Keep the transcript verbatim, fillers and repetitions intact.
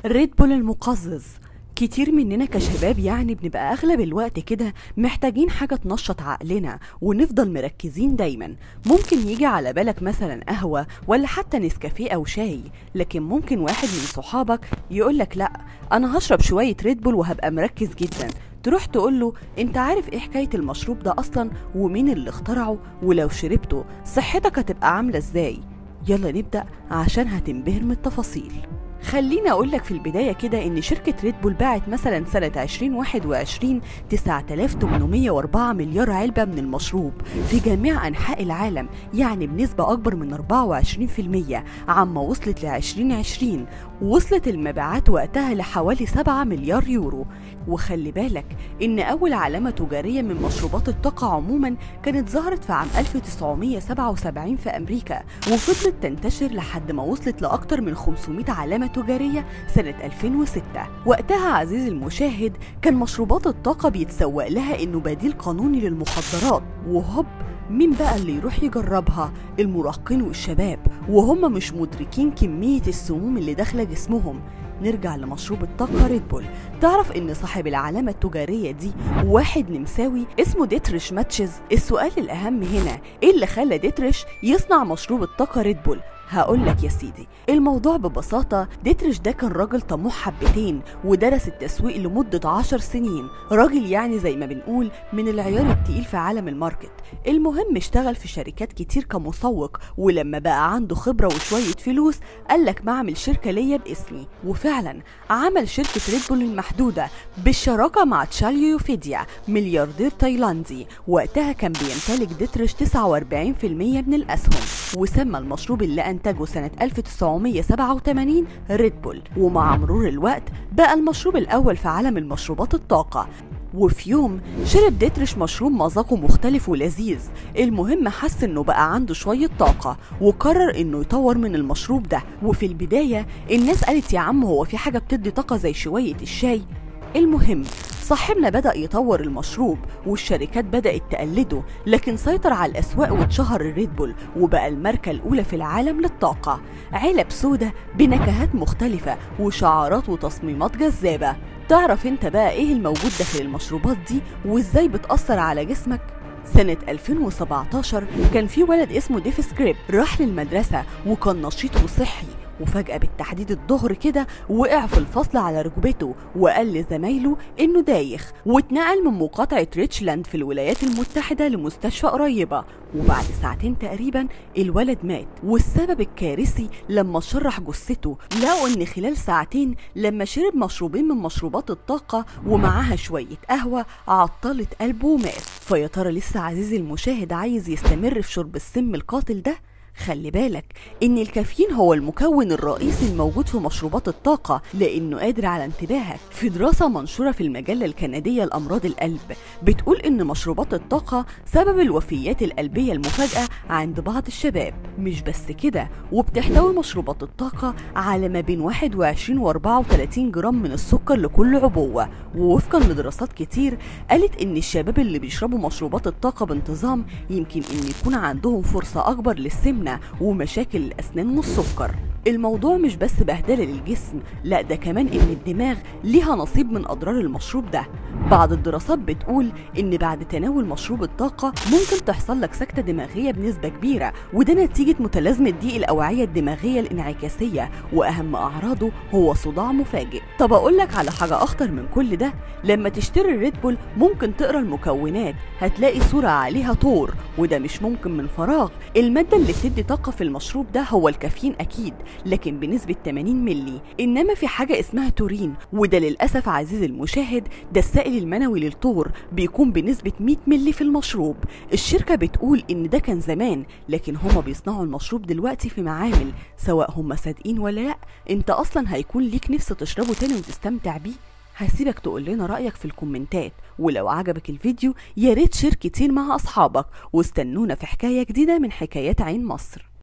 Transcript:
ريد بول المقزز. كتير مننا كشباب يعني بنبقى اغلب الوقت كده محتاجين حاجة تنشط عقلنا ونفضل مركزين دايما. ممكن يجي على بالك مثلا قهوة ولا حتى نسكافيه او شاي، لكن ممكن واحد من صحابك يقولك لا انا هشرب شوية ريد بول وهبقى مركز جدا. تروح تقوله انت عارف ايه حكاية المشروب ده اصلا ومين اللي اخترعه، ولو شربته صحتك هتبقى عاملة ازاي؟ يلا نبدأ عشان هتنبهر من التفاصيل. خليني أقولك في البداية كده إن شركة ريد بول باعت مثلا سنة عشرين واحد وعشرين تسعة آلاف وثمانمية وأربعة مليار علبة من المشروب في جميع أنحاء العالم، يعني بنسبة أكبر من أربعة وعشرين بالمية عما وصلت ل عشرين عشرين. وصلت المبيعات وقتها لحوالي سبعة مليار يورو. وخلي بالك إن أول علامة تجارية من مشروبات الطاقة عموما كانت ظهرت في عام ألف وتسعمية سبعة وسبعين في أمريكا، وفضلت تنتشر لحد ما وصلت لأكتر من خمسمية علامة تجارية سنة ألفين وستة. وقتها عزيزي المشاهد كان مشروبات الطاقة بيتسوق لها إنه بديل قانوني للمخدرات، وهوب مين بقى اللي يروح يجربها؟ المراهقين والشباب، وهم مش مدركين كمية السموم اللي داخلة جسمهم. نرجع لمشروب الطاقة ريد بول. تعرف ان صاحب العلامة التجارية دي واحد نمساوي اسمه ديتريش ماتشز؟ السؤال الاهم هنا ايه اللي خلى ديتريش يصنع مشروب الطاقة ريد بول؟ هقول لك يا سيدي، الموضوع ببساطة ديتريش ده كان راجل طموح حبتين ودرس التسويق لمدة عشر سنين، راجل يعني زي ما بنقول من العيار التقيل في عالم الماركت. المهم اشتغل في شركات كتير كمسوق، ولما بقى عنده خبرة وشوية فلوس قالك ما اعمل شركة ليا باسمي، وفعلا عمل شركة ريد بول المحدودة بالشراكة مع تشاليو يوفيديا ملياردير تايلاندي. وقتها كان بيمتلك ديتريش تسعة وأربعين بالمية من الأسهم، وسمى المشروب اللي أنتجه سنة ألف وتسعمية سبعة وثمانين ريد بول. ومع مرور الوقت بقى المشروب الأول في عالم المشروبات الطاقة. وفي يوم شرب ديتريش مشروب مذاقه مختلف ولذيذ. المهم حس انه بقى عنده شوية طاقة وقرر انه يطور من المشروب ده. وفي البداية الناس قالت يا عم هو في حاجة بتدي طاقة زي شوية الشاي؟ المهم صاحبنا بدأ يطور المشروب والشركات بدأت تقلده، لكن سيطر على الأسواق واتشهر الريد بول وبقى الماركة الأولى في العالم للطاقة. علب سودة بنكهات مختلفة وشعارات وتصميمات جذابة. تعرف انت بقى ايه الموجود داخل المشروبات دي وازاي بتأثر على جسمك؟ سنة ألفين وسبعتاشر كان في ولد اسمه ديف سكريب راح للمدرسة وكان نشيط وصحي، وفجأة بالتحديد الظهر كده وقع في الفصل على ركبته وقال لزمايله انه دايخ، واتنقل من مقاطعة ريتشلاند في الولايات المتحدة لمستشفى قريبة. وبعد ساعتين تقريبا الولد مات، والسبب الكارثي لما شرح جثته لقوا ان خلال ساعتين لما شرب مشروبين من مشروبات الطاقة ومعاها شوية قهوة عطلت قلبه ومات. فيا ترى لسه عزيزي المشاهد عايز يستمر في شرب السم القاتل ده؟ خلي بالك ان الكافيين هو المكون الرئيسي الموجود في مشروبات الطاقة، لانه قادر على انتباهك. في دراسة منشورة في المجلة الكندية لأمراض القلب بتقول ان مشروبات الطاقة سبب الوفيات القلبية المفاجئة عند بعض الشباب. مش بس كده، وبتحتوي مشروبات الطاقة على ما بين واحد وعشرين و أربعة وثلاثين جرام من السكر لكل عبوة. ووفقا لدراسات كتير قالت ان الشباب اللي بيشربوا مشروبات الطاقة بانتظام يمكن ان يكون عندهم فرصة اكبر للسمنة ومشاكل الأسنان والسكر. الموضوع مش بس بهدلة للجسم، لا ده كمان ان الدماغ ليها نصيب من اضرار المشروب ده. بعض الدراسات بتقول ان بعد تناول مشروب الطاقة ممكن تحصل لك سكتة دماغية بنسبة كبيرة، وده نتيجة متلازمة ضيق الأوعية الدماغية الانعكاسية، واهم اعراضه هو صداع مفاجئ. طب اقول لك على حاجة اخطر من كل ده، لما تشتري الريد بول ممكن تقرا المكونات هتلاقي صورة عليها طور، وده مش ممكن من فراغ. المادة اللي بتدي طاقة في المشروب ده هو الكافيين اكيد، لكن بنسبة ثمانين ملي. انما في حاجة اسمها تورين، وده للأسف عزيزي المشاهد ده السائل المنوي للطور، بيكون بنسبة مية ملي في المشروب. الشركة بتقول ان ده كان زمان، لكن هما بيصنعوا المشروب دلوقتي في معامل، سواء هما صادقين ولا لا انت اصلا هيكون ليك نفس تشربه تاني وتستمتع بيه. هسيبك تقول لنا رأيك في الكومنتات، ولو عجبك الفيديو ياريت شير كتير مع أصحابك، واستنونا في حكاية جديدة من حكايات عين مصر.